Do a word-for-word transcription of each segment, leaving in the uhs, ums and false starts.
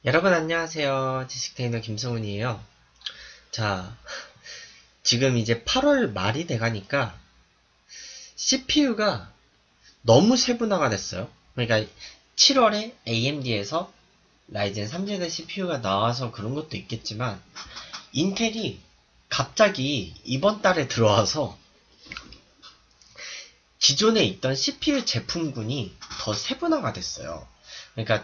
여러분 안녕하세요. 지식테이너 김성훈이에요. 자, 지금 이제 팔월 말이 돼가니까 씨피유가 너무 세분화가 됐어요. 그러니까 칠월에 에이엠디에서 라이젠 삼 세대 씨피유가 나와서 그런 것도 있겠지만 인텔이 갑자기 이번 달에 들어와서 기존에 있던 씨피유 제품군이 더 세분화가 됐어요. 그러니까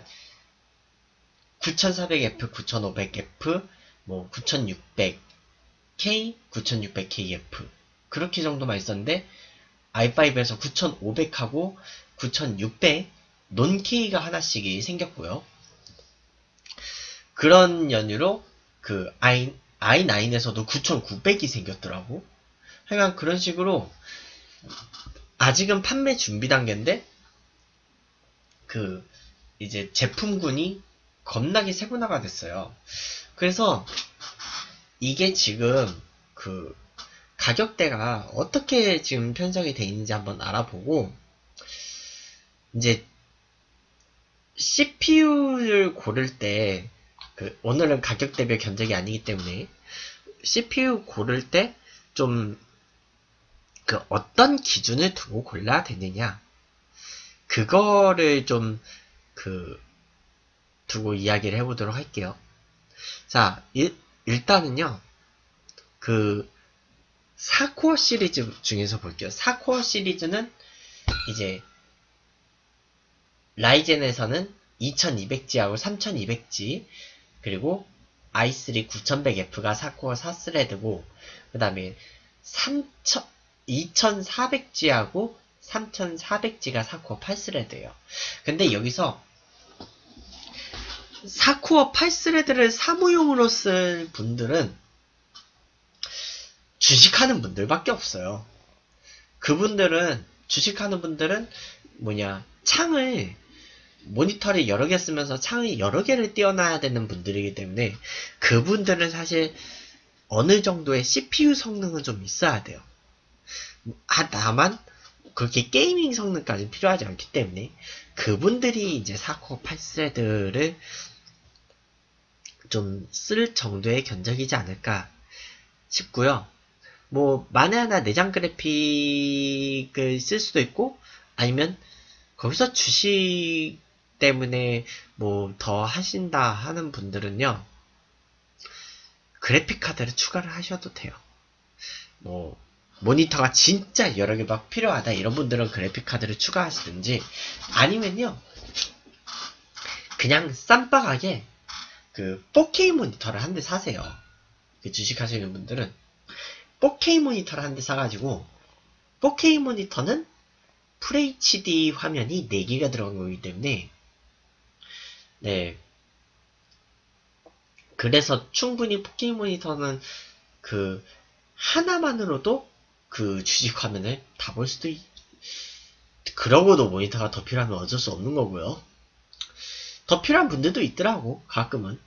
구천사백 에프, 구천오백 에프, 뭐 구천육백 K, 구천육백 케이에프 그렇게 정도만 있었는데 아이 파이브에서 구천오백하고 구천육백 논-K가 하나씩이 생겼고요. 그런 연유로 그 아이, 아이나인에서도 구천구백이 생겼더라고. 하여간 그런 식으로 아직은 판매 준비 단계인데 그 이제 제품군이 겁나게 세분화가 됐어요. 그래서 이게 지금 그 가격대가 어떻게 지금 편성이 되어 있는지 한번 알아보고 이제 씨피유를 고를 때 그 오늘은 가격대별 견적이 아니기 때문에 씨피유 고를 때 좀 그 어떤 기준을 두고 골라야 되느냐 그거를 좀 그 두고 이야기를 해보도록 할게요. 자, 일, 일단은요 그 사 코어 시리즈 중에서 볼게요. 사 코어 시리즈는 이제 라이젠에서는 이천이백 지하고 삼천이백 지 그리고 아이 쓰리 구천백 에프가 사 코어 사 스레드고 그 다음에 이천사백 지하고 삼천사백 지가 사 코어 팔 스레드예요. 근데 여기서 사 코어 팔 스레드를 사무용으로 쓸 분들은 주식하는 분들밖에 없어요. 그분들은 주식하는 분들은 뭐냐 창을 모니터를 여러 개 쓰면서 창을 여러 개를 띄워놔야 되는 분들이기 때문에 그분들은 사실 어느 정도의 씨피유 성능은 좀 있어야 돼요. 아, 다만 그렇게 게이밍 성능까지 필요하지 않기 때문에 그분들이 이제 사 코어 팔 스레드를 좀 쓸 정도의 견적이지 않을까 싶고요. 뭐 만에 하나 내장 그래픽을 쓸 수도 있고 아니면 거기서 주식 때문에 뭐 더 하신다 하는 분들은요 그래픽 카드를 추가를 하셔도 돼요. 뭐 모니터가 진짜 여러 개 막 필요하다 이런 분들은 그래픽 카드를 추가하시든지 아니면요 그냥 쌈박하게 그 포케이 모니터를 한 대 사세요. 그 주식 하시는 분들은 포케이 모니터를 한 대 사가지고 포케이 모니터는 풀에이치디 화면이 네 개가 들어간 거기 때문에 네 그래서 충분히 포케이 모니터는 그 하나만으로도 그 주식 화면을 다 볼 수도 있... 그러고도 모니터가 더 필요하면 어쩔 수 없는 거고요. 더 필요한 분들도 있더라고 가끔은.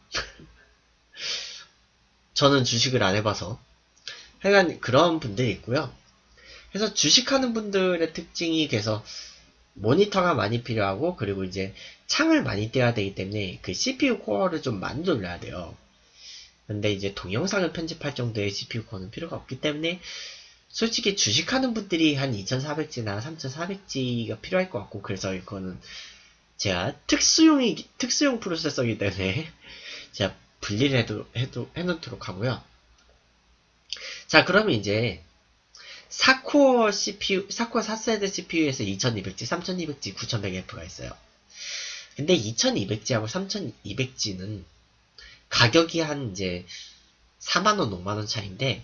저는 주식을 안 해봐서 하여간 그런 분들이 있고요. 그래서 주식하는 분들의 특징이 그래서 모니터가 많이 필요하고 그리고 이제 창을 많이 떼야 되기 때문에 그 씨피유 코어를 좀 많이 돌려야 돼요. 근데 이제 동영상을 편집할 정도의 씨피유 코어는 필요가 없기 때문에 솔직히 주식하는 분들이 한 이천사백 지나 삼천사백 지가 필요할 것 같고 그래서 이거는 제가 특수용이 특수용 프로세서이기 때문에 제가 분리를 해도 해도 해놓도록 하고요. 자 그러면 이제 사 코어 씨피유, 사 코어 사 세대 씨피유에서 이천이백 지, 삼천이백 지, 구천백 에프가 있어요. 근데 이천이백 지하고 삼천이백 지는 가격이 한 이제 사만 원, 오만 원 차이인데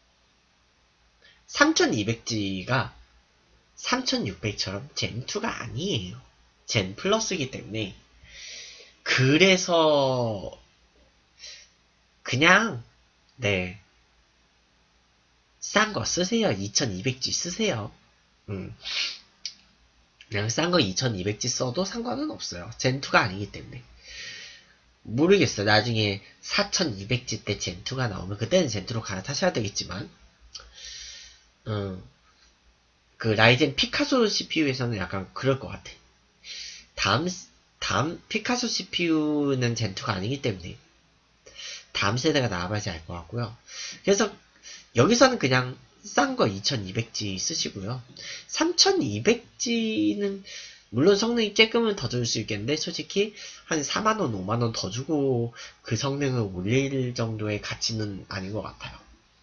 삼천이백 지가 삼천육백처럼 젠이가 아니에요. 젠 플러스이기 때문에 그래서 그냥 네 싼 거 쓰세요. 이천이백 지 쓰세요. 음. 그냥 싼 거 이천이백 지 써도 상관은 없어요. 젠이가 아니기 때문에. 모르겠어요. 나중에 사천이백 지 때 젠이가 나오면 그때는 젠이로 갈아타셔야 되겠지만 음, 그 라이젠 피카소 씨피유에서는 약간 그럴 것 같아. 다음 다음 피카소 씨피유는 젠투가 아니기 때문에 다음 세대가 나와봐야지 알 것 같고요. 그래서 여기서는 그냥 싼 거 이천이백 지 쓰시고요. 삼천이백 지는 물론 성능이 조금은 더 줄 수 있겠는데 솔직히 한 사만 원, 오만 원 더 주고 그 성능을 올릴 정도의 가치는 아닌 것 같아요.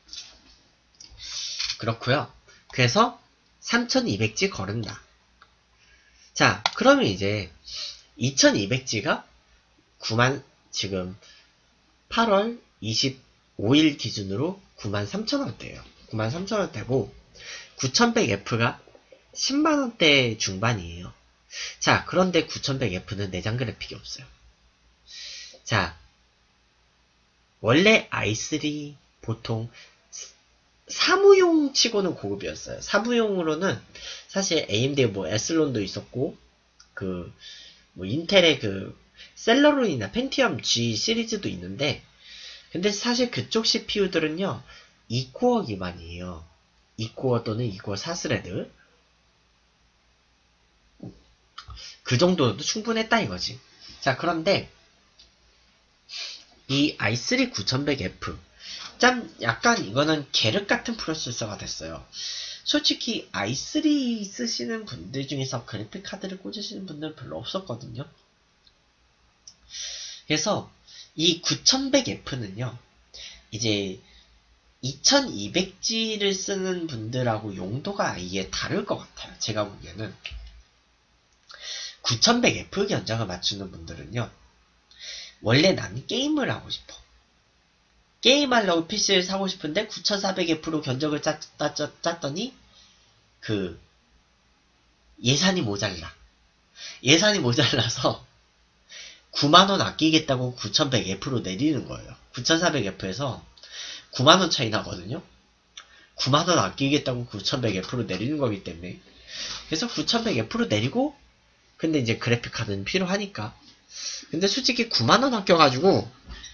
그렇고요. 그래서 삼천이백 지 거른다. 자, 그러면 이제 이천이백 지가 구만 지금 팔월 이십오일 기준으로 구만 삼천 원대예요. 구만 삼천 원대고 구천백 에프가 십만 원대 중반이에요. 자, 그런데 구천백 에프는 내장 그래픽이 없어요. 자, 원래 아이 쓰리 보통 사무용 치고는 고급이었어요. 사무용으로는 사실 에이엠디의 뭐 에슬론도 있었고, 그, 뭐 인텔의 그, 셀러론이나 펜티엄 G 시리즈도 있는데, 근데 사실 그쪽 씨피유들은요, 이 코어 기반이에요. 이 코어 또는 이 코어 사 스레드. 그 정도도 충분했다 이거지. 자, 그런데, 이 아이 쓰리 구천백 에프, 참 약간 이거는 계륵 같은 프로세서가 됐어요. 솔직히 아이 쓰리 쓰시는 분들 중에서 그래픽 카드를 꽂으시는 분들은 별로 없었거든요. 그래서 이 구천백 에프는요 이제 이천이백 지를 쓰는 분들하고 용도가 아예 다를 것 같아요. 제가 보기에는 구천백 에프 견적을 맞추는 분들은요, 원래 나는 게임을 하고 싶어. 게임하려고 피씨를 사고 싶은데 구천사백 에프로 견적을 짰, 짰, 짰, 짰더니 그 예산이 모자라. 예산이 모자라서 구만 원 아끼겠다고 구천백 에프로 내리는 거예요. 구천사백 에프에서 구만 원 차이 나거든요. 구만 원 아끼겠다고 구천백 에프로 내리는 거기 때문에. 그래서 구천백 에프로 내리고, 근데 이제 그래픽 카드는 필요하니까. 근데 솔직히 구만 원 아껴가지고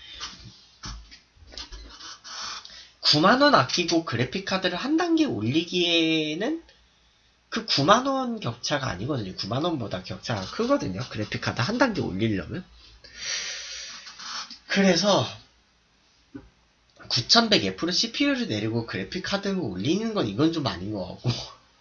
구만 원 아끼고 그래픽 카드를 한 단계 올리기에는 그 구만 원 격차가 아니거든요. 구만 원보다 격차가 크거든요. 그래픽 카드 한 단계 올리려면. 그래서 구천백 에프로 씨피유를 내리고 그래픽 카드를 올리는 건 이건 좀 아닌 것 같고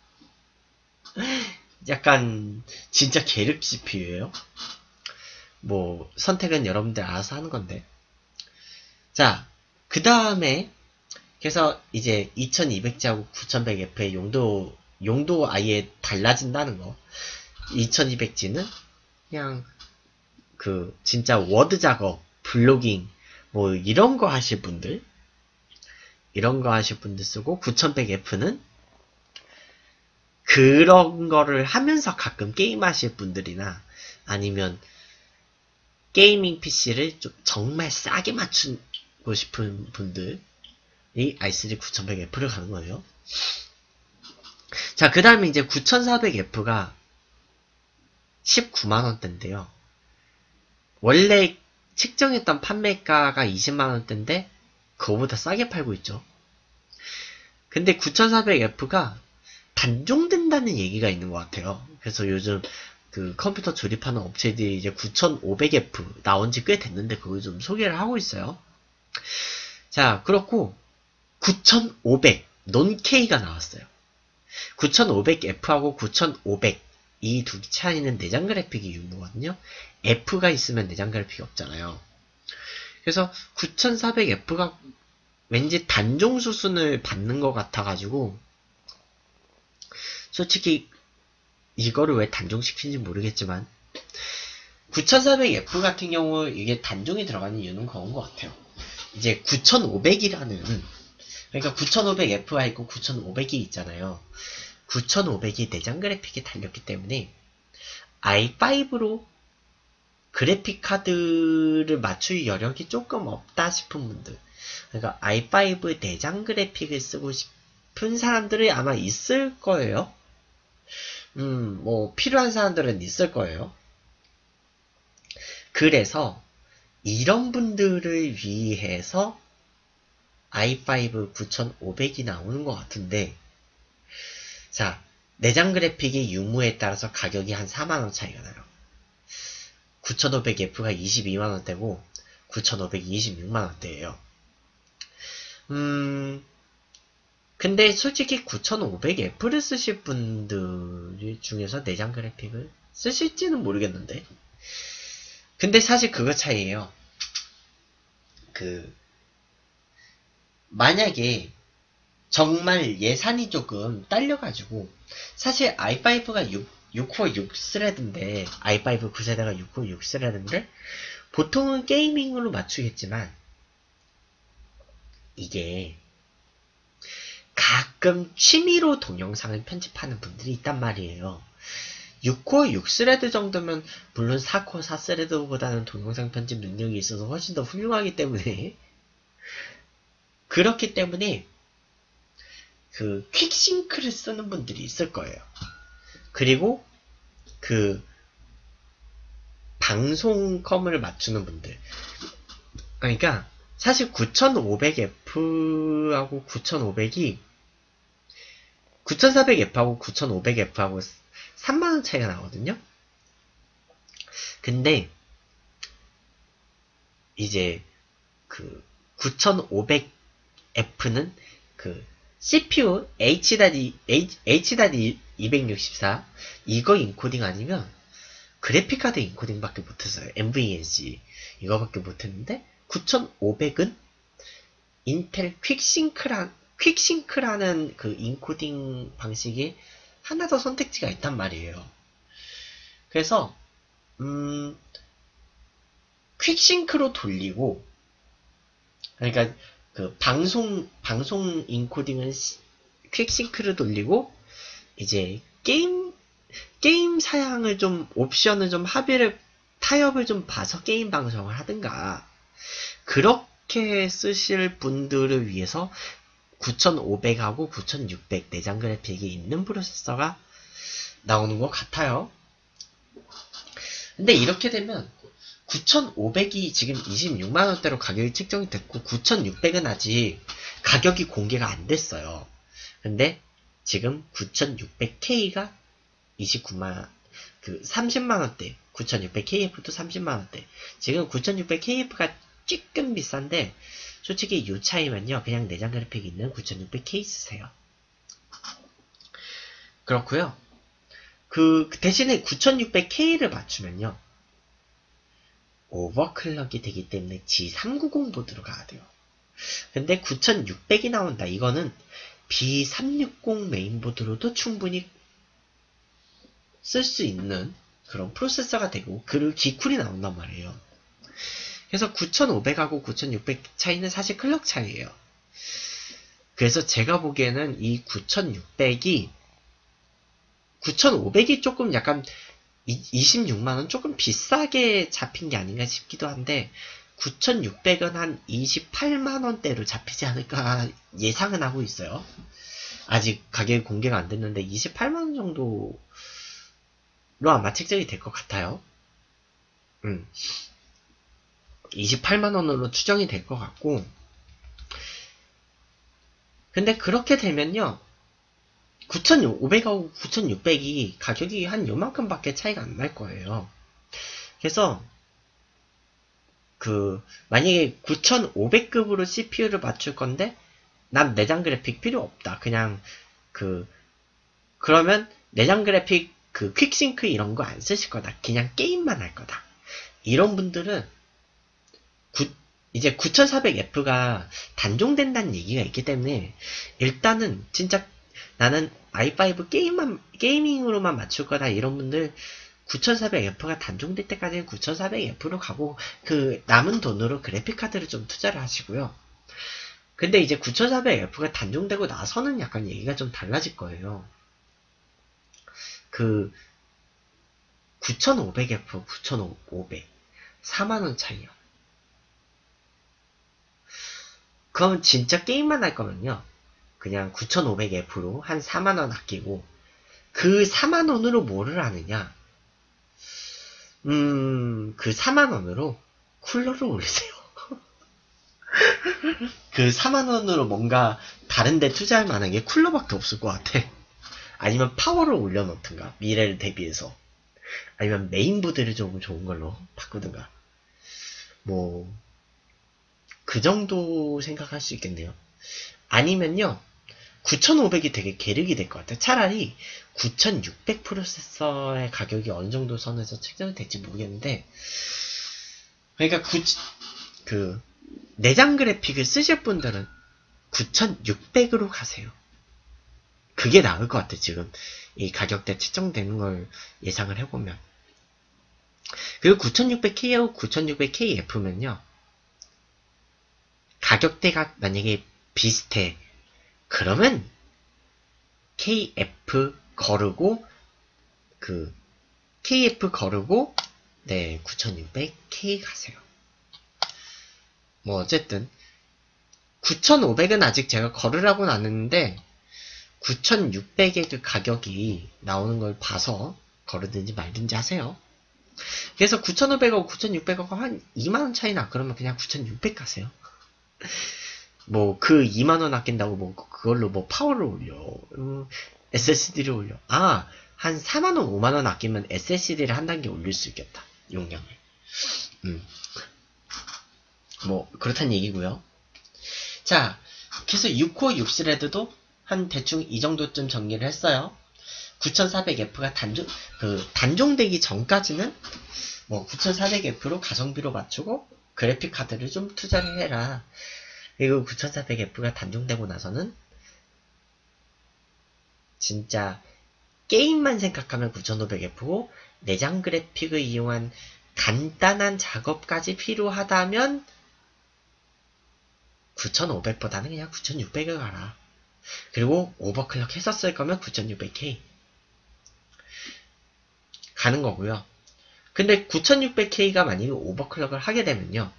약간 진짜 계륵 씨피유예요. 뭐 선택은 여러분들 알아서 하는 건데. 자, 그 다음에 그래서 이제 이천이백 지하고 구천백 에프의 용도 용도 아예 달라진다는 거. 이천이백 지는 그냥 그 진짜 워드 작업, 블로깅 뭐 이런 거 하실 분들, 이런 거 하실 분들 쓰고, 구천백 에프는 그런 거를 하면서 가끔 게임 하실 분들이나 아니면 게이밍 피씨를 좀 정말 싸게 맞추고 싶은 분들이 아이 쓰리 구천백 에프를 가는 거예요. 자, 그 다음에 이제 구천사백 에프가 십구만 원대인데요. 원래 측정했던 판매가가 이십만 원대인데 그거보다 싸게 팔고 있죠. 근데 구천사백 에프가 단종된다는 얘기가 있는 것 같아요. 그래서 요즘 그 컴퓨터 조립하는 업체들이 이제 구천오백 에프 나온 지 꽤 됐는데 그걸 좀 소개를 하고 있어요. 자, 그렇고 구천오백 논K가 나왔어요. 구천오백 에프하고 구천오백 이 두 차이는 내장 그래픽이 유무거든요. F가 있으면 내장 그래픽이 없잖아요. 그래서 구천사백 에프가 왠지 단종 수순을 받는 것 같아가지고 솔직히 이거를 왜 단종시키는지 모르겠지만 구천사백 에프 같은 경우 이게 단종이 들어가는 이유는 그런 것 같아요. 이제 구천오백이라는 그러니까 구천오백 에프가 있고 구천오백이 있잖아요. 구천오백이 내장 그래픽이 달렸기 때문에 아이 파이브로 그래픽 카드를 맞출 여력이 조금 없다 싶은 분들, 그러니까 아이 파이브 내장 그래픽을 쓰고 싶은 사람들이 아마 있을 거예요. 음, 뭐 필요한 사람들은 있을 거예요. 그래서 이런 분들을 위해서 아이 파이브 구천오백이 나오는 것 같은데, 자, 내장 그래픽의 유무에 따라서 가격이 한 사만 원 차이가 나요. 구천오백 에프가 이십이만 원대고 구천오백이 이십육만 원대예요. 음, 근데 솔직히 구천오백 에프를 쓰실 분들 중에서 내장 그래픽을 쓰실지는 모르겠는데. 근데 사실 그거 차이예요. 그 만약에 정말 예산이 조금 딸려가지고, 사실 아이 파이브가 육, 육 코어 육 스레드인데, 아이 파이브 구 세대가 육 코어 육 스레드인데, 보통은 게이밍으로 맞추겠지만, 이게, 가끔 취미로 동영상을 편집하는 분들이 있단 말이에요. 육 코어 육 스레드 정도면, 물론 사 코어 사 스레드보다는 동영상 편집 능력이 있어서 훨씬 더 훌륭하기 때문에, 그렇기 때문에, 그 퀵싱크를 쓰는 분들이 있을 거예요. 그리고 그 방송컴을 맞추는 분들, 그러니까 사실 구천오백 에프하고 구천오백이 구천사백 에프하고 구천오백 에프하고 삼만 원 차이가 나거든요. 근데 이제 그 구천오백 에프는 그 씨피유 에이치 이백육십사 이거 인코딩 아니면 그래픽카드 인코딩밖에 못했어요. 엠브이엔씨 이거밖에 못했는데, 구천오백은 인텔 퀵싱크라, 퀵싱크라는 그 인코딩 방식이 하나 더 선택지가 있단 말이에요. 그래서 음, 퀵싱크로 돌리고, 그러니까 그 방송 방송 인코딩은 퀵싱크를 돌리고, 이제 게임 게임 사양을 좀 옵션을 좀 합의를 타협을 좀 봐서 게임 방송을 하든가, 그렇게 쓰실 분들을 위해서 구천오백하고 구천육백 내장 그래픽이 있는 프로세서가 나오는 것 같아요. 근데 이렇게 되면 구천오백이 지금 이십육만 원대로 가격이 책정이 됐고, 구천육백은 아직 가격이 공개가 안 됐어요. 근데 지금 구천육백 케이가 이십구만 원, 그 삼십만 원대, 구천육백 케이에프도 삼십만 원대. 지금 구천육백 케이에프가 조금 비싼데, 솔직히 이 차이면요, 그냥 내장 그래픽 있는 구천육백 케이 쓰세요. 그렇고요. 그 대신에 구천육백 케이를 맞추면요, 오버클럭이 되기 때문에 지 삼백구십 보드로 가야 돼요. 근데 구천육백이 나온다. 이거는 비 삼백육십 메인보드로도 충분히 쓸 수 있는 그런 프로세서가 되고, 그리고 기쿨이 나온단 말이에요. 그래서 구천오백하고 구천육백 차이는 사실 클럭 차이예요. 그래서 제가 보기에는 이 구천육백이 구천오백이 조금 약간 이십육만 원 조금 비싸게 잡힌 게 아닌가 싶기도 한데, 구천육백은 한 이십팔만 원대로 잡히지 않을까 예상은 하고 있어요. 아직 가격이 공개가 안 됐는데 이십팔만 원 정도로 아마 책정이 될 것 같아요. 음. 이십팔만 원으로 추정이 될 것 같고, 근데 그렇게 되면요, 구천오백하고 구천육백이 가격이 한 요만큼밖에 차이가 안 날 거예요. 그래서 그 만약에 구천오백급으로 씨피유를 맞출 건데 난 내장 그래픽 필요 없다, 그냥 그 그러면 내장 그래픽 그 퀵싱크 이런 거 안 쓰실 거다, 그냥 게임만 할 거다, 이런 분들은 구, 이제 구천사백 에프가 단종된다는 얘기가 있기 때문에, 일단은 진짜 나는 아이 파이브 게임만, 게이밍으로만 맞출 거다, 이런 분들 구천사백 에프가 단종될 때까지는 구천사백 에프로 가고, 그 남은 돈으로 그래픽카드를 좀 투자를 하시고요. 근데 이제 구천사백 에프가 단종되고 나서는 약간 얘기가 좀 달라질 거예요. 그 구천오백 에프, 구천오백 사만 원 차이요. 그럼 진짜 게임만 할 거면요, 그냥 구천오백 에프로 한 사만 원 아끼고, 그 사만 원으로 뭐를 하느냐, 음, 그 사만 원으로 쿨러를 올리세요. 그 사만 원으로 뭔가 다른데 투자할 만한 게 쿨러밖에 없을 것 같아. 아니면 파워를 올려놓든가, 미래를 대비해서. 아니면 메인보드를 좀 좋은 걸로 바꾸든가. 뭐, 그 정도 생각할 수 있겠네요. 아니면요, 구천오백이 되게 계륵이 될 것 같아요. 차라리 구천육백 프로세서의 가격이 어느 정도 선에서 책정이 될지 모르겠는데, 그러니까 구, 그, 내장 그래픽을 쓰실 분들은 구천육백으로 가세요. 그게 나을 것 같아, 지금. 이 가격대 책정되는 걸 예상을 해보면. 그리고 구천육백 케이하고 구천육백 케이에프면요. 가격대가 만약에 비슷해. 그러면 케이에프 거르고, 그, 케이에프 거르고, 네, 구천육백 케이 가세요. 뭐, 어쨌든. 구천오백은 아직 제가 거르라고는 안 했는데, 구천육백의 그 가격이 나오는 걸 봐서 거르든지 말든지 하세요. 그래서 구천오백하고 구천육백하고 한 이만 원 차이 나. 그러면 그냥 구천육백 가세요. 뭐 그 이만 원 아낀다고 뭐 그걸로 뭐 파워를 올려. 음, 에스에스디를 올려. 아, 한 사만 원, 오만 원 아끼면 에스에스디를 한 단계 올릴 수 있겠다. 용량을. 음. 뭐 그렇다는 얘기고요. 자, 그래서 육 코어 육 스레드도 한 대충 이 정도쯤 정리를 했어요. 구천사백 에프가 단종, 그, 단종되기 전까지는, 뭐, 구천사백 에프로 가성비로 맞추고, 그래픽 카드를 좀 투자를 해라. 그리고 구천사백 에프가 단종되고 나서는, 진짜, 게임만 생각하면 구천오백 에프고, 내장 그래픽을 이용한 간단한 작업까지 필요하다면, 구천오백보다는 그냥 구천육백을 가라. 그리고 오버클럭 했었을 거면 구천육백 케이 가는 거고요. 근데 구천육백 케이가 만약에 오버클럭을 하게 되면요,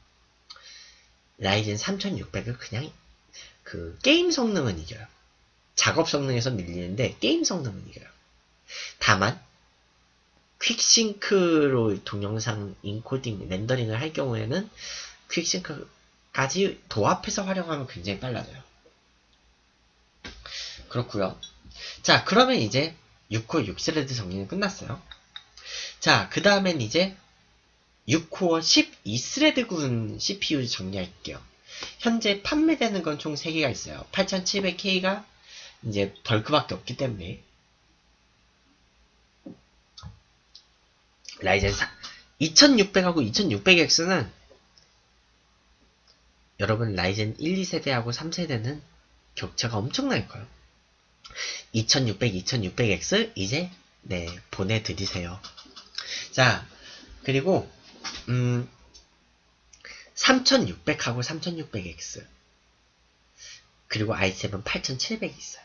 라이젠 삼천육백을 그냥 그 게임 성능은 이겨요. 작업 성능에서 밀리는데 게임 성능은 이겨요. 다만 퀵싱크로 동영상 인코딩 렌더링을 할 경우에는 퀵싱크까지 도합해서 활용하면 굉장히 빨라져요. 그렇고요. 자, 그러면 이제 육 코어 육 스레드 정리는 끝났어요. 자, 그 다음엔 이제 육 코어 십이 스레드군 씨피유 정리할게요. 현재 판매되는 건 총 세 개가 있어요. 팔천칠백 케이가 이제 덜크밖에 없기 때문에 라이젠 이천육백하고 이천육백 엑스는 여러분 라이젠 일, 이 세대하고 삼 세대는 격차가 엄청나게 커요. 이천육백, 이천육백 엑스 이제 네 보내드리세요. 자, 그리고 음 삼천육백하고 삼천육백 엑스 그리고 아이 세븐 팔천칠백이 있어요.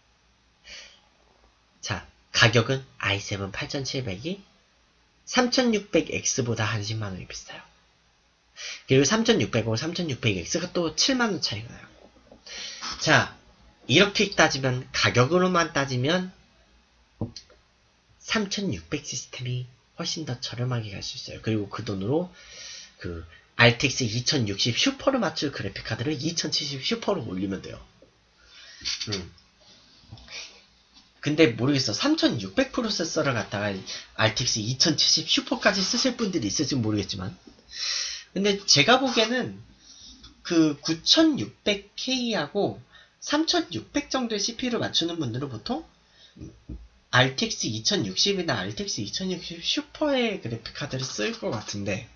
자, 가격은 아이 세븐 팔천칠백이 삼천육백 엑스보다 한 십만 원이 비싸요. 그리고 삼천육백하고 삼천육백 엑스가 또 칠만 원 차이가 나요. 자, 이렇게 따지면 가격으로만 따지면 삼천육백 시스템이 훨씬 더 저렴하게 갈 수 있어요. 그리고 그 돈으로 그 알티엑스 이천육십 슈퍼를 맞출 그래픽카드를 이천칠십 슈퍼로 올리면 돼요. 음. 근데 모르겠어. 삼천육백 프로세서를 갖다가 알티엑스 이천칠십 슈퍼까지 쓰실 분들이 있을지 모르겠지만, 근데 제가 보기에는 그 구천육백 케이하고 삼천육백 정도의 씨피유를 맞추는 분들은 보통 알티엑스 이천육십이나 알티엑스 이천육십 슈퍼의 그래픽카드를 쓸 것 같은데,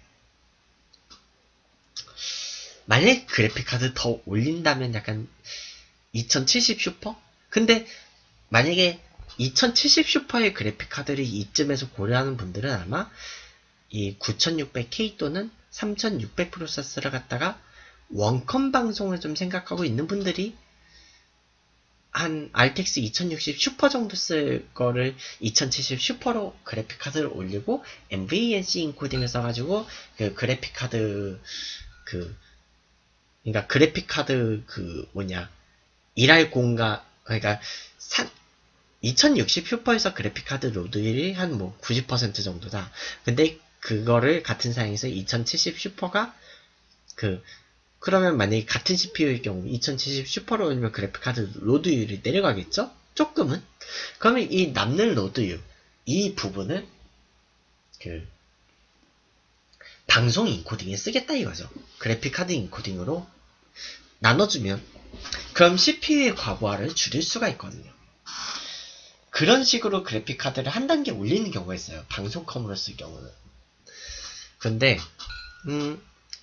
만약에 그래픽카드 더 올린다면 약간 이천칠십 슈퍼? 근데 만약에 이천칠십 슈퍼의 그래픽카드를 이쯤에서 고려하는 분들은 아마 이 구천육백 케이 또는 삼천육백 프로세서를 갖다가 원컴 방송을 좀 생각하고 있는 분들이 한 알티엑스 이천육십 슈퍼 정도 쓸 거를 이천칠십 슈퍼로 그래픽카드를 올리고 엠브이엔씨 인코딩을 써가지고 그 그래픽카드 그 그러니까 그래픽카드 그 뭐냐 일할 공간 그러니까 산 이천육십 슈퍼에서 그래픽카드 로드율이 한 뭐 구십 퍼센트 정도다. 근데 그거를 같은 사양에서 이천칠십 슈퍼가 그 그러면 만약에 같은 씨피유일 경우 이천칠십 슈퍼로 올리면 그래픽카드 로드율이 내려가겠죠? 조금은? 그러면 이 남는 로드율 이 부분을 그 방송 인코딩에 쓰겠다 이거죠. 그래픽카드 인코딩으로 나눠주면 그럼 씨피유의 과부하를 줄일 수가 있거든요. 그런 식으로 그래픽카드를 한 단계 올리는 경우가 있어요. 방송컴으로 쓸 경우는. 근데 음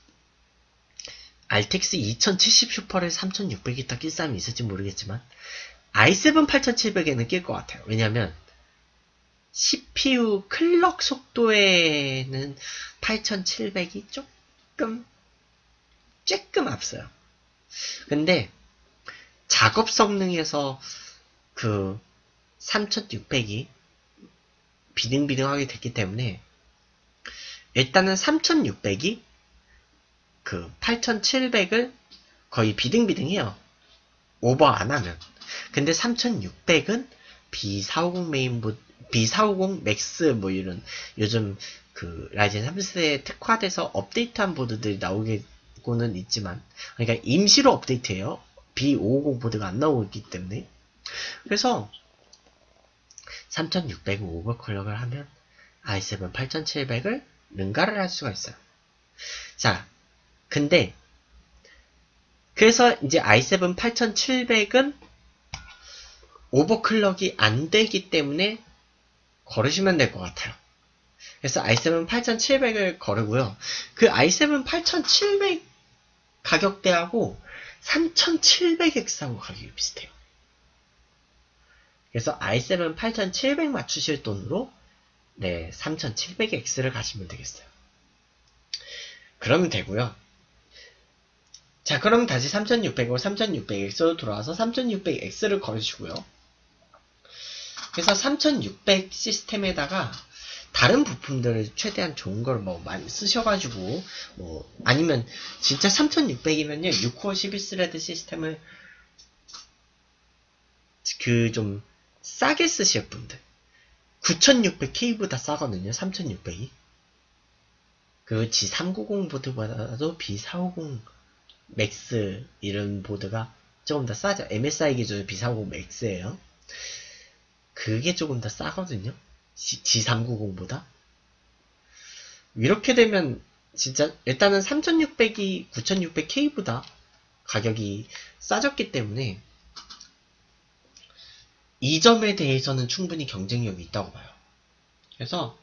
알텍스 이천칠십 슈퍼를 삼천육백이 더 낄 사람이 있을지 모르겠지만 아이 세븐 팔천칠백에는 낄 것 같아요. 왜냐면 씨피유 클럭 속도에는 팔천칠백이 조금 조금 앞서요. 근데 작업 성능에서 그 삼천육백이 비등비등하게 됐기 때문에 일단은 삼천육백이 그 팔천칠백을 거의 비등비등해요. 오버 안 하면. 근데 삼천육백은 비 사오십 메인보드, 비 사오십 맥스 뭐 이런 요즘 그 라이젠 삼 세대에 특화돼서 업데이트한 보드들이 나오고는 있지만, 그러니까 임시로 업데이트해요. 비 오백오십 보드가 안 나오고 있기 때문에. 그래서 삼천육백 오버클럭을 하면 아이 세븐 팔천칠백을 능가를 할 수가 있어요. 자, 근데 그래서 이제 아이 세븐 팔천칠백은 오버클럭이 안 되기 때문에 걸으시면 될 것 같아요. 그래서 아이 세븐 팔천칠백을 거르고요. 그 아이 세븐 팔천칠백 가격대하고 삼천칠백 엑스하고 가격이 비슷해요. 그래서 아이 세븐 팔천칠백 맞추실 돈으로 네, 삼천칠백 엑스를 가시면 되겠어요. 그러면 되고요. 자, 그럼 다시 삼천육백으로 삼천육백 엑스로 돌아와서 삼천육백 엑스를 걸으시고요. 그래서 삼천육백 시스템에다가 다른 부품들을 최대한 좋은 걸 뭐 많이 쓰셔가지고 뭐 아니면 진짜 삼천육백이면요 육 코어 십이 스레드 시스템을 그 좀 싸게 쓰실 분들 구천육백 케이보다 싸거든요. 삼천육백이 그 지 삼백구십 보드보다도 비 사오십 맥스 이런 보드가 조금 더 싸죠. 엠에스아이 기준으로 비 사오십 맥스예요. 그게 조금 더 싸거든요. 지 삼백구십보다. 이렇게 되면 진짜 일단은 삼천육백이 구천육백 케이보다 가격이 싸졌기 때문에 이 점에 대해서는 충분히 경쟁력이 있다고 봐요. 그래서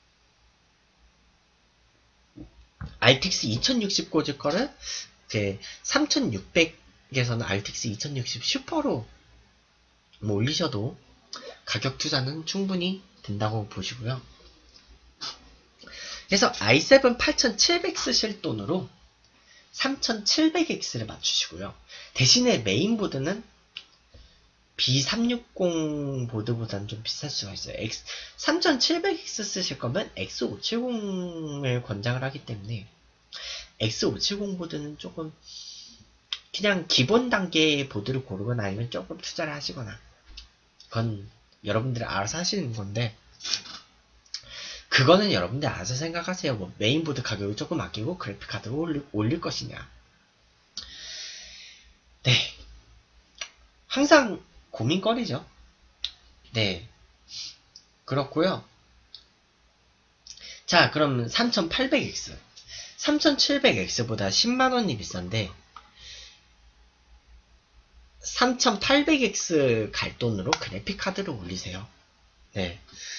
알텍스 이천육십 꽂을 거를 이제 삼천육백에서는 알텍스 이천육십 슈퍼로 뭐 올리셔도 가격 투자는 충분히 된다고 보시고요. 그래서 아이 세븐 팔천칠백 쓰실 돈으로 삼천칠백 엑스를 맞추시고요. 대신에 메인보드는 비 삼백육십 보드보다는 좀 비쌀 수가 있어요. X, 삼천칠백 엑스 쓰실 거면 엑스 오백칠십을 권장을 하기 때문에 엑스 오백칠십 보드는 조금 그냥 기본 단계의 보드를 고르거나 아니면 조금 투자를 하시거나 그건 여러분들이 알아서 하시는 건데 그거는 여러분들 알아서 생각하세요. 뭐 메인보드 가격을 조금 아끼고 그래픽카드를 올릴, 올릴 것이냐. 네, 항상 고민거리죠. 네, 그렇고요. 자, 그럼 삼천팔백 엑스 삼천칠백 엑스보다 십만 원이 비싼데 삼천팔백 엑스 갈 돈으로 그래픽카드를 올리세요. 네,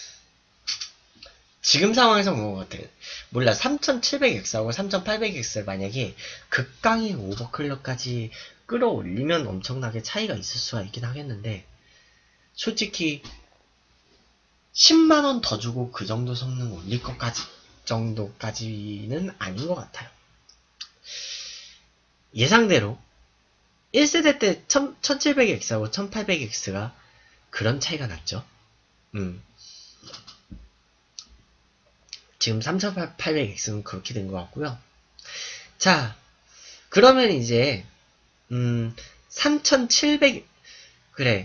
지금 상황에서 그런 것 같아요. 몰라, 삼천칠백 엑스하고 삼천팔백 엑스를 만약에 극강의 오버클럭까지 끌어올리면 엄청나게 차이가 있을 수가 있긴 하겠는데 솔직히 십만 원 더 주고 그 정도 성능 올릴 것까지 정도까지는 아닌 것 같아요. 예상대로 일 세대 때 천칠백 엑스하고 천팔백 엑스가 그런 차이가 났죠. 음. 지금 삼천팔백 엑스는 그렇게 된 것 같고요. 자, 그러면 이제 음, 삼천칠백 그래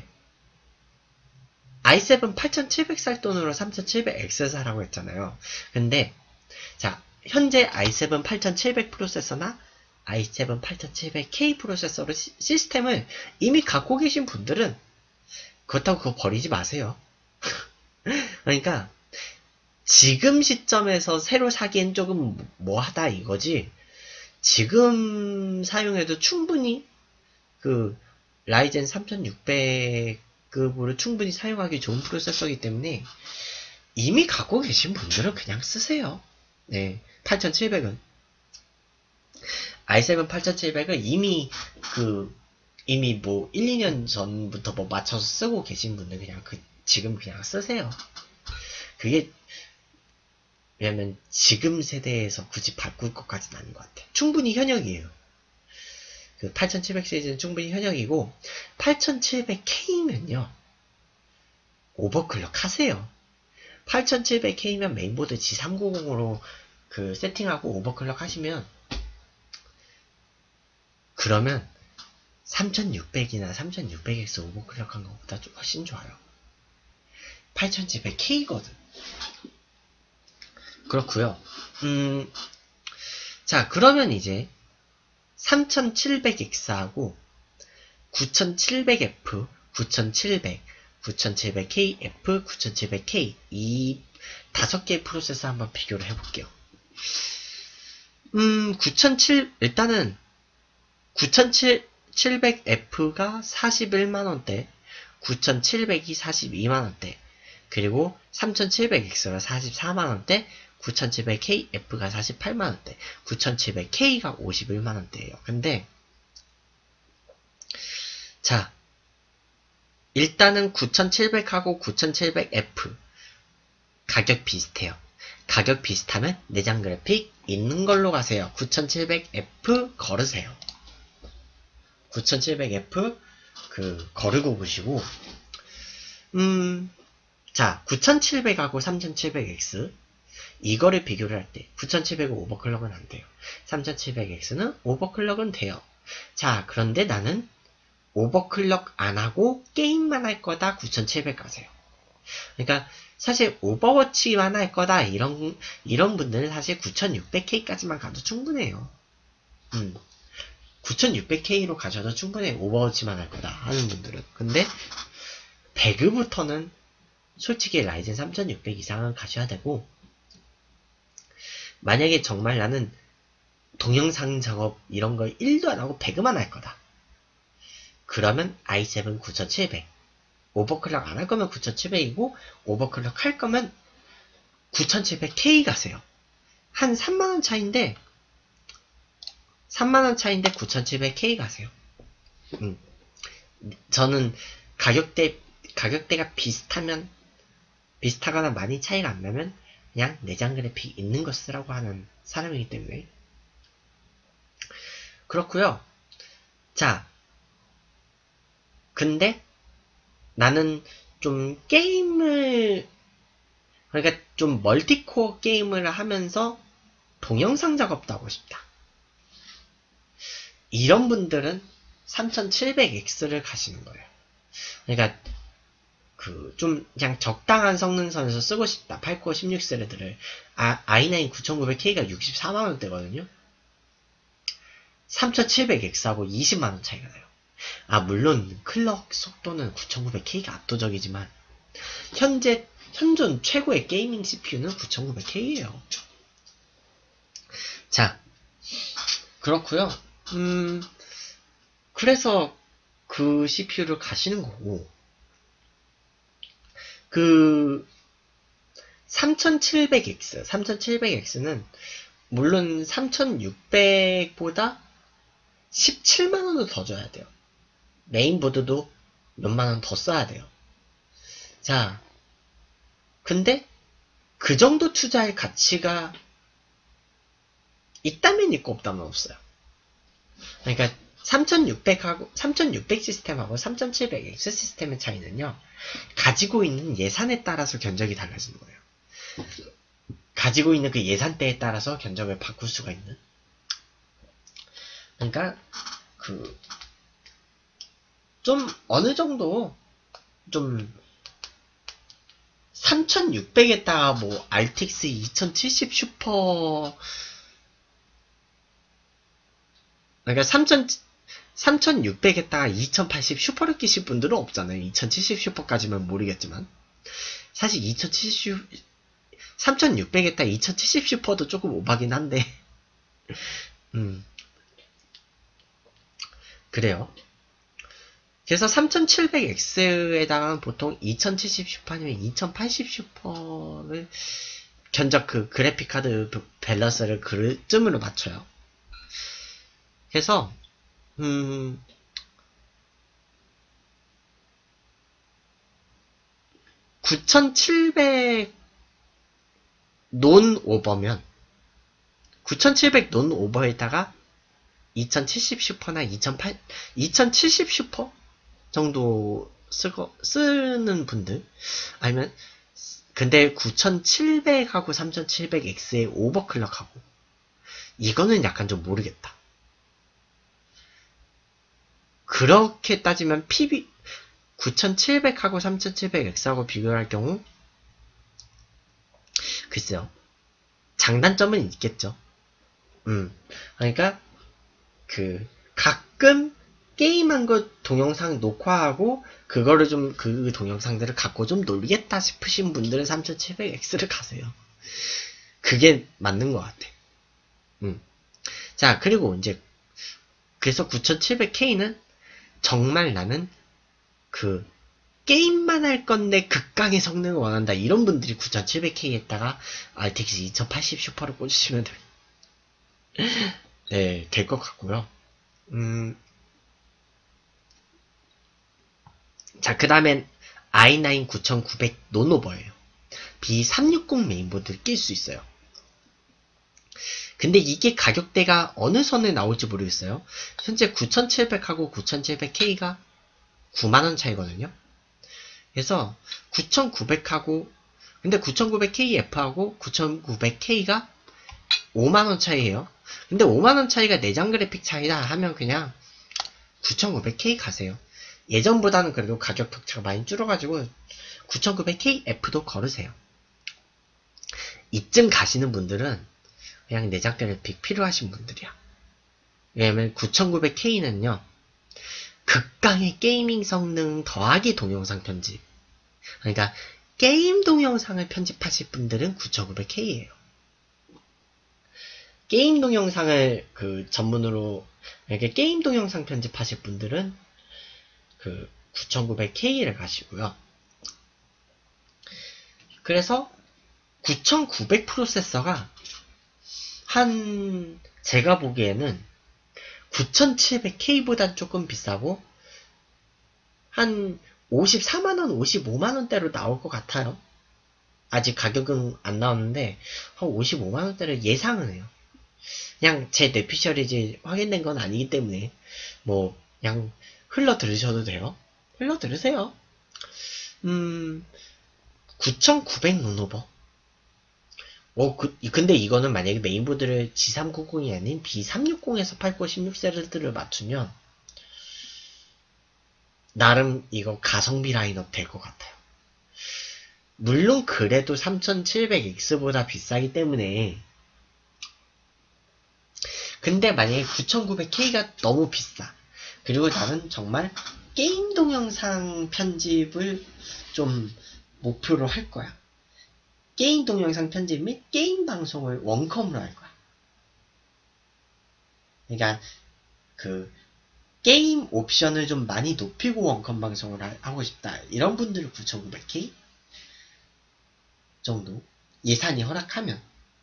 아이 세븐 팔천칠백 살 돈으로 삼천칠백 엑스 사라고 했잖아요. 근데 자, 현재 아이 세븐 팔천칠백 프로세서나 아이 세븐 팔천칠백 케이 프로세서로 시, 시스템을 이미 갖고 계신 분들은 그렇다고 그거 버리지 마세요. 그러니까 지금 시점에서 새로 사기엔 조금 뭐하다 이거지. 지금 사용해도 충분히 그 라이젠 삼천육백급으로 충분히 사용하기 좋은 프로세서이기 때문에 이미 갖고 계신 분들은 그냥 쓰세요. 네, 팔천칠백은 아이 세븐 팔천칠백은 이미 그 이미 뭐 일, 이 년 전부터 뭐 맞춰서 쓰고 계신 분들 그냥 그 지금 그냥 쓰세요. 그게 왜냐면 지금 세대에서 굳이 바꿀 것까지는 아닌 것 같아. 충분히 현역이에요. 그 팔천칠백 시리즈는 충분히 현역이고 팔천칠백 케이면요 오버클럭 하세요. 팔천칠백 케이면 메인보드 지 삼백구십으로 그 세팅하고 오버클럭 하시면 그러면 삼천육백이나 삼천육백 엑스 오버클럭한 것보다 좀 훨씬 좋아요. 팔천칠백 케이거든. 그렇구요. 음, 자, 그러면 이제 삼천칠백 엑스하고 구천칠백 에프, 구천칠백, 구천칠백 케이에프, 구천칠백 케이 이 다섯 개의 프로세서 한번 비교를 해볼게요. 음, 구천칠 일단은 구천칠백 에프가 사십일만 원대, 구천칠백이 사십이만 원대, 그리고 삼천칠백 엑스가 사십사만 원대, 구천칠백 케이에프가 사십팔만 원대, 구천칠백 케이가 오십일만 원대예요. 근데 자, 일단은 구천칠백하고 구천칠백 에프 가격 비슷해요. 가격 비슷하면 내장 그래픽 있는 걸로 가세요. 구천칠백 에프 걸으세요. 구천칠백 에프 그 거르고 보시고 음, 자, 구천칠백하고 삼천칠백 엑스 이거를 비교를 할 때 구천칠백은 오버클럭은 안 돼요. 삼천칠백 엑스는 오버클럭은 돼요. 자, 그런데 나는 오버클럭 안 하고 게임만 할 거다. 구천칠백 가세요. 그러니까 사실 오버워치만 할 거다. 이런 이런 분들은 사실 구천육백 케이까지만 가도 충분해요. 음. 구천육백 케이로 가셔도 충분해. 오버워치만 할 거다 하는 분들은. 근데 배그부터는 솔직히 라이젠 삼천육백 이상은 가셔야 되고, 만약에 정말 나는 동영상 작업 이런 거 일도 안 하고 배그만 할 거다. 그러면 아이 세븐 구천칠백. 오버클럭 안 할 거면 구천칠백이고 오버클럭 할 거면 구천칠백 케이 가세요. 한 삼만 원 차인데 삼만 원 차인데 구천칠백 케이 가세요. 음. 저는 가격대 가격대가 비슷하면 비슷하거나 많이 차이가 안 나면 그냥 내장 그래픽 있는 거 쓰라고 하는 사람이기 때문에 그렇고요. 자, 근데 나는 좀 게임을 그러니까 좀 멀티코어 게임을 하면서 동영상 작업도 하고 싶다. 이런 분들은 삼천칠백 엑스를 가시는 거예요. 그러니까 그 좀 그냥 적당한 성능선에서 쓰고 싶다. 팔 코어 십육 스레드를 아, 아이 나인 구천구백 케이가 육십사만 원대거든요. 삼천칠백 엑스하고 이십만 원 차이가 나요. 아, 물론 클럭 속도는 구천구백 케이가 압도적이지만 현재 현존 최고의 게이밍 씨피유는 구천구백 케이예요. 자, 그렇고요. 음, 그래서 그 씨피유를 가시는 거고, 그 삼천칠백 엑스, 삼천칠백 엑스는 물론 삼천육백보다 십칠만 원을 더 줘야 돼요. 메인보드도 몇만 원 더 써야 돼요. 자, 근데 그 정도 투자할 가치가 있다면 있고 없다면 없어요. 그러니까 삼천육백하고 삼천육백 시스템하고 삼천칠백 엑스 시스템의 차이는요, 가지고 있는 예산에 따라서 견적이 달라지는 거예요. 가지고 있는 그 예산대에 따라서 견적을 바꿀 수가 있는. 그러니까 그 좀 어느 정도 좀 삼천육백에다가 뭐 알티엑스 이천칠십 슈퍼 그러니까 삼천 삼천육백에다가 이천팔십 슈퍼를 끼실 분들은 없잖아요. 이천칠십 슈퍼까지만 모르겠지만 사실 이천칠십 삼천육백에다 이천칠십 슈퍼도 조금 오바긴 한데 음 그래요. 그래서 삼천칠백 엑스에다가 보통 이천칠십 슈퍼 아니면 이천팔십 슈퍼를 견적 그 그래픽카드 밸런스를 그쯤으로 맞춰요. 그래서 음 구천칠백 논 오버면 구천칠백 논 오버에다가 이천칠십 슈퍼나 이천팔, 이천칠십 슈퍼 정도 쓰고, 쓰는 분들 아니면 근데 구천칠백하고 삼천칠백 엑스의 오버클럭하고 이거는 약간 좀 모르겠다. 그렇게 따지면 피비 구천칠백하고 삼천칠백 엑스하고 비교할 경우 글쎄요. 장단점은 있겠죠. 음. 그러니까 그 가끔 게임한 거 동영상 녹화하고 그거를 좀 그 동영상들을 갖고 좀 놀겠다 싶으신 분들은 삼천칠백 엑스를 가세요. 그게 맞는 것 같아. 음. 자, 그리고 이제 그래서 구천칠백 케이는 정말 나는 그 게임만 할 건데 극강의 성능을 원한다 이런 분들이 구천칠백 케이에다가 알티엑스 이천팔십 슈퍼를 꽂으시면 돼. 네, 될 것 같고요. 음. 자, 그 다음엔 아이 나인 구천구백 논오버예요. 비 삼백육십 메인보드를 낄 수 있어요. 근데 이게 가격대가 어느 선에 나올지 모르겠어요. 현재 구천칠백하고 구천칠백 케이가 구만원 차이거든요. 그래서 구천구백하고 근데 구천구백 케이 에프하고 구천구백 케이가 오만원 차이에요. 근데 오만원 차이가 내장 그래픽 차이다 하면 그냥 구천구백 케이 가세요. 예전보다는 그래도 가격 격차가 많이 줄어가지고 구천구백 케이 에프도 걸으세요. 이쯤 가시는 분들은 그냥 내장 그래픽 필요하신 분들이야. 왜냐면 구천구백 케이는요 극강의 게이밍 성능 더하기 동영상 편집, 그러니까 게임 동영상을 편집하실 분들은 구천구백 케이예요. 게임 동영상을 그 전문으로 이렇게 게임 동영상 편집하실 분들은 그 구천구백 케이를 가시고요. 그래서 구천구백 프로세서가 한 제가 보기에는 구천칠백 케이보단 조금 비싸고 한 오십사만원, 오십오만원대로 나올 것 같아요. 아직 가격은 안 나왔는데 한 오십오만원대를 예상은 해요. 그냥 제 내피셜이지 확인된 건 아니기 때문에 뭐 그냥 흘러 들으셔도 돼요. 흘러 들으세요. 음, 구천구백 논오버. 어, 그, 근데 이거는 만약에 메인보드를 지 삼백구십이 아닌 비 삼백육십에서 팔 코 십육 세리즈를 맞추면 나름 이거 가성비 라인업 될 것 같아요. 물론 그래도 삼천칠백 엑스보다 비싸기 때문에 근데 만약에 구천구백 케이가 너무 비싸. 그리고 나는 정말 게임 동영상 편집을 좀 목표로 할 거야. 게임 동영상 편집 및 게임 방송을 원컴으로 할 거야. 그러니까 그 게임 옵션을 좀 많이 높이고 원컴 방송을 하고 싶다. 이런 분들은 구천구백 케이 정도 예산이 허락하면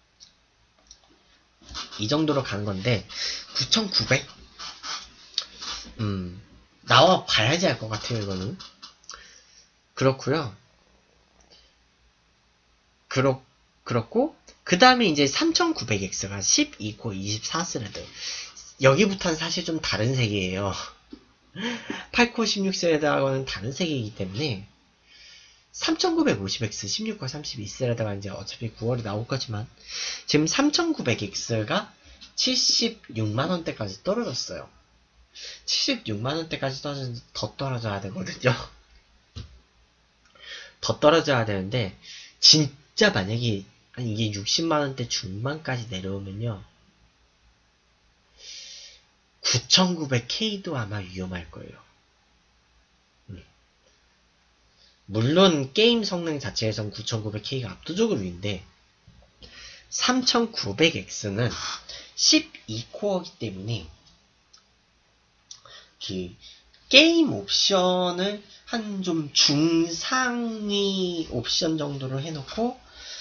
이 정도로 가는 건데 구천구백 음 나와 봐야지 알 것 같아요. 이거는 그렇고요. 그렇, 그렇고 그 다음에 이제 삼천구백 엑스가 십이 코 이십사 스레드 여기부터는 사실 좀 다른 세계예요. 팔 코 십육 스레드하고는 다른 세계이기 때문에 삼천구백오십 엑스 십육 코 삼십이 스레드가 이제 어차피 구월에 나올 거지만 지금 삼천구백 엑스가 칠십육만원대까지 떨어졌어요. 칠십육만원대까지 떨어졌는데 더 떨어져야 되거든요. 더 떨어져야 되는데 진짜 만약에 이게 육십만원대 중반까지 내려오면요 구천구백 케이도 아마 위험할 거예요. 음. 물론 게임 성능 자체에선 구천구백 케이가 압도적으로 위인데 삼천구백 엑스는 십이 코어이기 때문에 그 게임 옵션을 한 좀 중상위 옵션 정도로 해놓고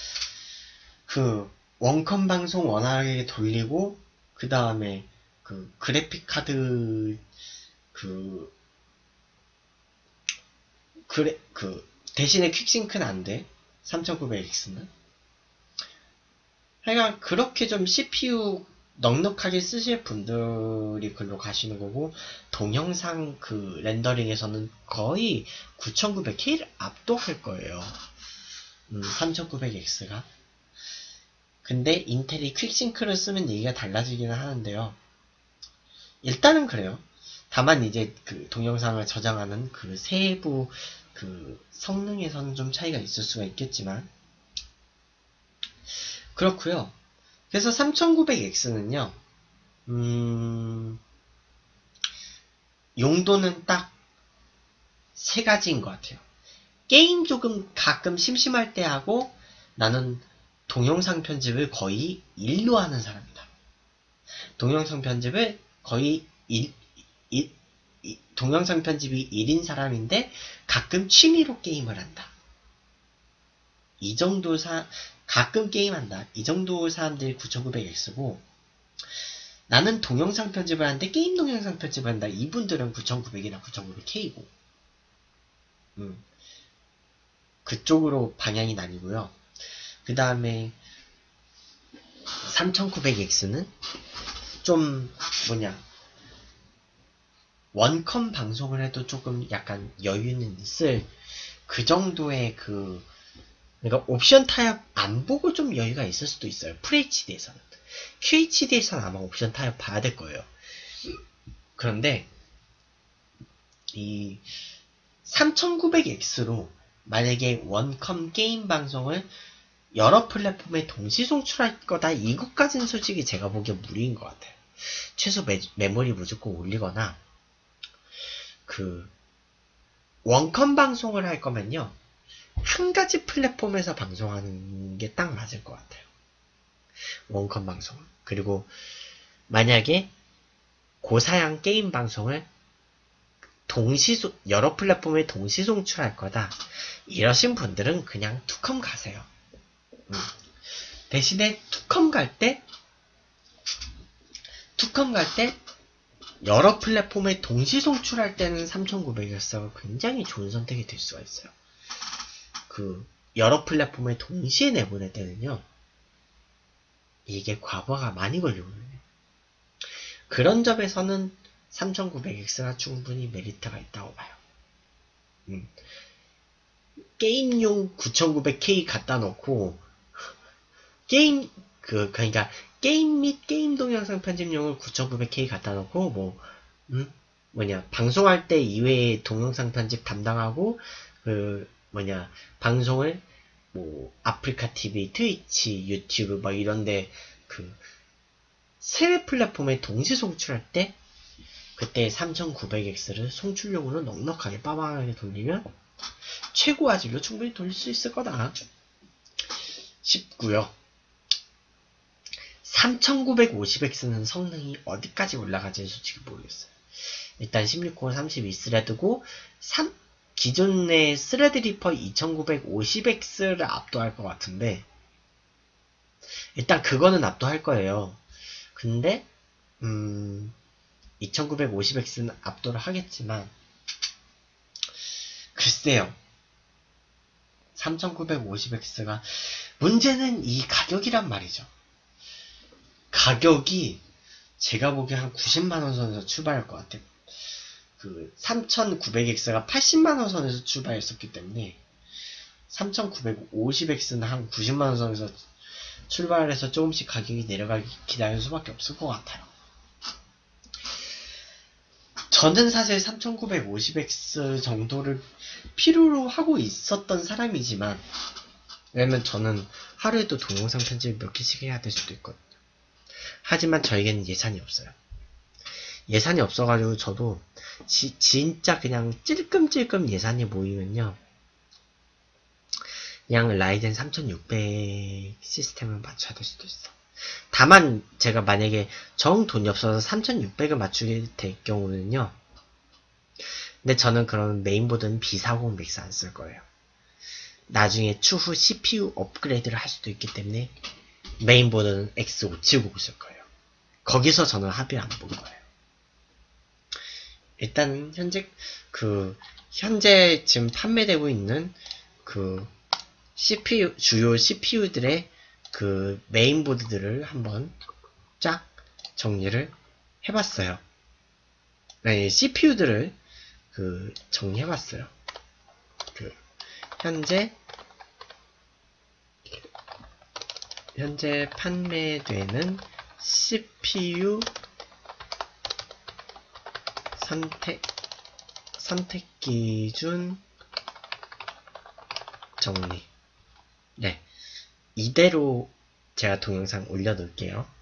그 원컴 방송 원활하게 돌리고 그 다음에 그 그래픽 카드 그 그래 그 대신에 퀵싱크는 안 돼. 삼천구백 엑스는. 하여간 그렇게 좀 씨피유 넉넉하게 쓰실 분들이 글로 가시는 거고, 동영상 그 렌더링에서는 거의 구천구백 케이를 압도할 거예요. 음, 삼천구백 엑스가. 근데 인텔이 퀵싱크를 쓰면 얘기가 달라지기는 하는데요. 일단은 그래요. 다만 이제 그 동영상을 저장하는 그 세부 그 성능에서는 좀 차이가 있을 수가 있겠지만, 그렇고요. 그래서 삼천구백 엑스는요, 음, 용도는 딱 세 가지인 것 같아요. 게임 조금 가끔 심심할 때 하고, 나는 동영상 편집을 거의 일로 하는 사람이다. 동영상 편집을 거의 일, 일, 일 동영상 편집이 일인 사람인데 가끔 취미로 게임을 한다. 이 정도 사, 가끔 게임한다. 이 정도 사람들이 구천구백 엑스고, 나는 동영상 편집을 하는데 게임 동영상 편집을 한다. 이분들은 구천구백이나 구천구백 케이고. 음. 그쪽으로 방향이 나뉘고요. 그 다음에 삼천구백 엑스는 좀 뭐냐, 원컴 방송을 해도 조금 약간 여유는 있을 그 정도의 그, 그러니까 옵션 타협 안 보고 좀 여유가 있을 수도 있어요. 풀에이치디에서는. 큐에이치디에서는 아마 옵션 타협 봐야 될 거예요. 그런데 이 삼천구백 엑스로 만약에 원컴 게임 방송을 여러 플랫폼에 동시 송출할 거다, 이것까지는 솔직히 제가 보기엔 무리인 것 같아요. 최소 매, 메모리 무조건 올리거나, 그 원컴 방송을 할 거면요, 한 가지 플랫폼에서 방송하는 게 딱 맞을 것 같아요. 원컴 방송은. 그리고 만약에 고사양 게임 방송을 동시 여러 플랫폼에 동시 송출할 거다, 이러신 분들은 그냥 투컴 가세요. 음. 대신에 투컴 갈 때 투컴 갈 때 여러 플랫폼에 동시 송출할 때는 삼천구백 엑스가 굉장히 좋은 선택이 될 수가 있어요. 그 여러 플랫폼에 동시에 내보낼 때는요, 이게 과부하가 많이 걸리거든요. 그런 점에서는 삼천구백 엑스가 충분히 메리트가 있다고 봐요. 음. 게임용 구천구백 케이 갖다 놓고 게임 그 그러니까 게임 및 게임 동영상 편집용을 구천구백 케이 갖다 놓고 뭐 음? 뭐냐 방송할 때 이외에 동영상 편집 담당하고 그 뭐냐 방송을 뭐 아프리카 티비, 트위치, 유튜브 막 이런데 그 세 플랫폼에 동시 송출할 때 그때 삼천구백 엑스를 송출용으로 넉넉하게 빠방하게 돌리면 최고 화질로 충분히 돌릴 수 있을 거다 싶고요. 삼천구백오십 엑스는 성능이 어디까지 올라가지는 솔직히 모르겠어요. 일단 십육 코어 삼십이 스레드고 삼, 기존의 스레드리퍼 이천구백오십 엑스를 압도할 것 같은데, 일단 그거는 압도할 거예요. 근데 음, 이천구백오십 엑스는 압도를 하겠지만, 글쎄요. 삼천구백오십 엑스가 문제는 이 가격이란 말이죠. 가격이 제가 보기에 한 구십만 원 선에서 출발할 것 같아요. 그 삼천구백 엑스가 팔십만 원 선에서 출발했었기 때문에 삼천구백오십 엑스는 한 구십만 원 선에서 출발해서 조금씩 가격이 내려가기 기다릴 수밖에 없을 것 같아요. 저는 사실 삼천구백오십 엑스 정도를 필요로 하고 있었던 사람이지만, 왜냐면 저는 하루에도 동영상 편집을 몇 개씩 해야 될 수도 있거든요. 하지만 저에게는 예산이 없어요. 예산이 없어가지고 저도 지, 진짜 그냥 찔끔찔끔 예산이 모이면요, 그냥 라이젠 삼천육백 시스템을 맞춰야 될 수도 있어. 다만 제가 만약에 정 돈이 없어서 삼천육백을 맞추게 될 경우는요. 근데 저는 그런 메인보드는 비 사십 맥스 안 쓸 거예요. 나중에 추후 씨피유 업그레이드를 할 수도 있기 때문에 메인보드는 엑스 오칠구구 쓸 거예요. 거기서 저는 합의를 안 볼 거예요. 일단 현재 그 현재 지금 판매되고 있는 그 씨피유 주요 씨피유들의 그 메인보드들을 한번 쫙 정리를 해봤어요. 네, 씨피유들을 그 정리해봤어요. 그 현재 현재 판매되는 씨피유 선택 선택 기준 정리. 네, 이대로 제가 동영상 올려놓을게요.